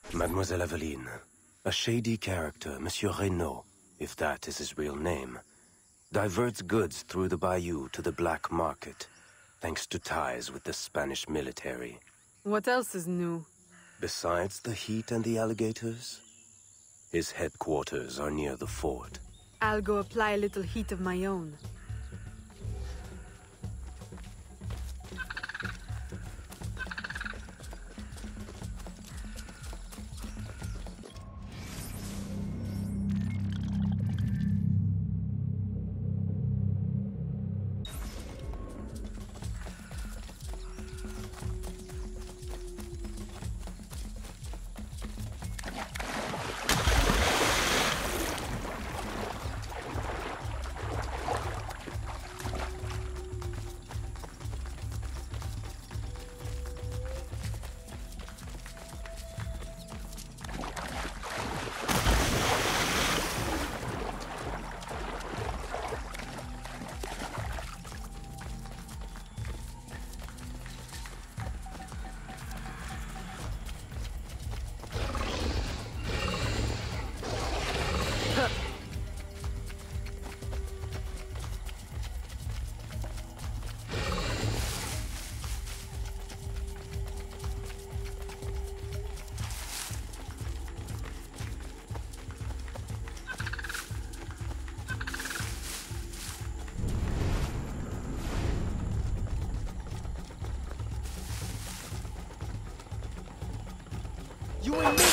Mademoiselle Aveline, a shady character, Monsieur Reynauld, if that is his real name, diverts goods through the bayou to the black market, thanks to ties with the Spanish military. What else is new? Besides the heat and the alligators, his headquarters are near the fort. I'll go apply a little heat of my own. You and me!